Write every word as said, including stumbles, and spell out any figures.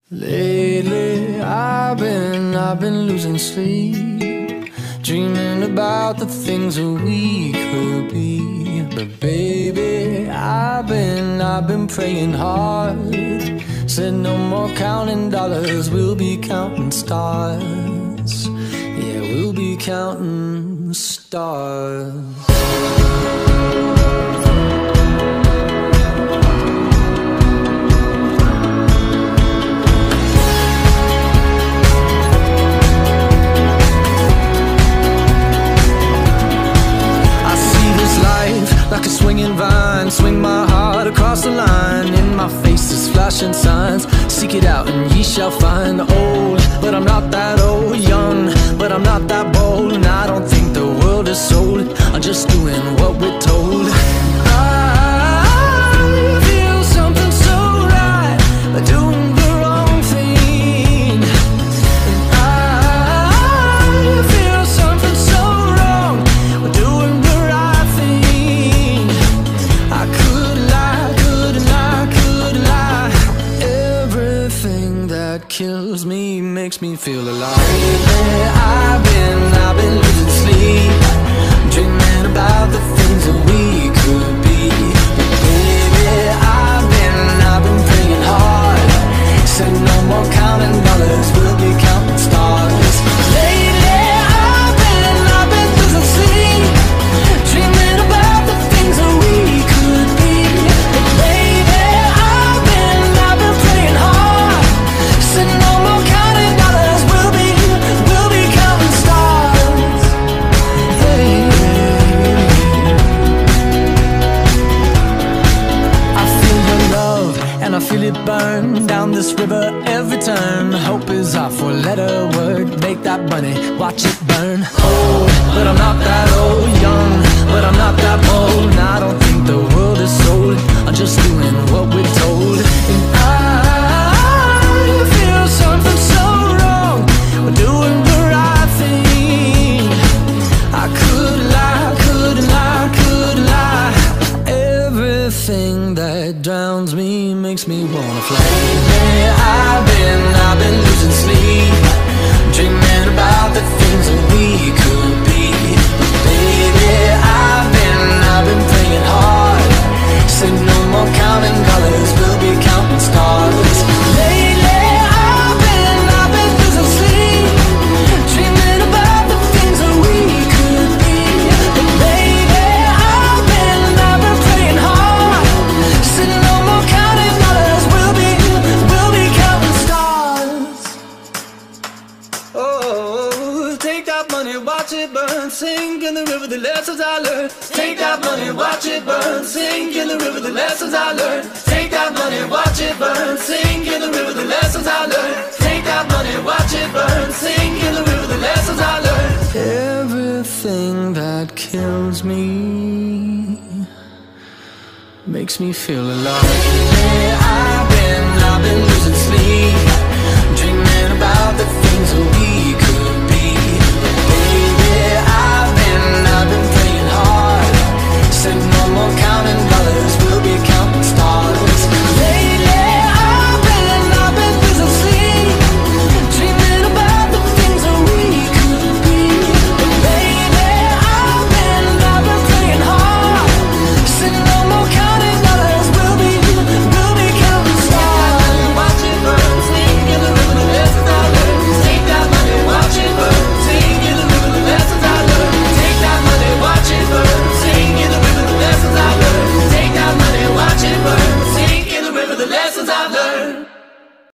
Lately I've been, I've been losing sleep, dreaming about the things that we could be. But baby, I've been, I've been praying hard. Said no more counting dollars, we'll be counting stars. Yeah, we'll be counting stars. Like a swinging vine, swing my heart across the line. In my face is flashing signs, seek it out and ye shall find. Old, but I'm not that old. Young, but I'm not that bold. And I don't think the world is sold, I'm just doing what we're told. I feel something so right, but doing the wrong thing. And I feel something so wrong, but doing the right thing. I could lie, could lie, could lie. Everything that kills me makes me feel alive. Lately I've been, I've been losing sleep, dreaming about the things that we could be. But baby, I've been, I've been praying hard. Said no more counting dollars, we'll be counting stars. Lately I've been, I've been losing sleep, dreaming about the things that we could be. But baby, I've been, I've been praying hard. Said no more counting dollars, we'll be, we'll be counting stars. Hey. I feel your love and I feel it burn down this river every turn. Hope is our four-letter word, make that money, watch it burn. Old, but I'm not that old. Young, but I'm not that bold. And I don't think the world is sold, I'm just doing what we're told. And I feel something so wrong, we're doing the right thing. I could lie, could lie, could lie. Everything that drowns me makes me wanna fly. Lately I've been, I've been losing sleep, dreaming about the things that we could be. But baby, I've been, I've been praying hard. Said no more counting dollars, we'll be counting stars. Lately I've been, I've been losing sleep, dreaming about the things that we could be. But baby, I've been, I've been praying hard. Said no more counting dollars, we'll be, we'll be counting stars. Oh, take that money, watch it burn, sink in the river, the lessons I learned. Take that money, watch it burn, sink in the river, the lessons I learned. Take that money, watch it burn, sink in the river, the lessons I learned. Take that money, watch it burn, sink in the river, the lessons I learned. Everything that kills me makes me feel alive. I've been, I've been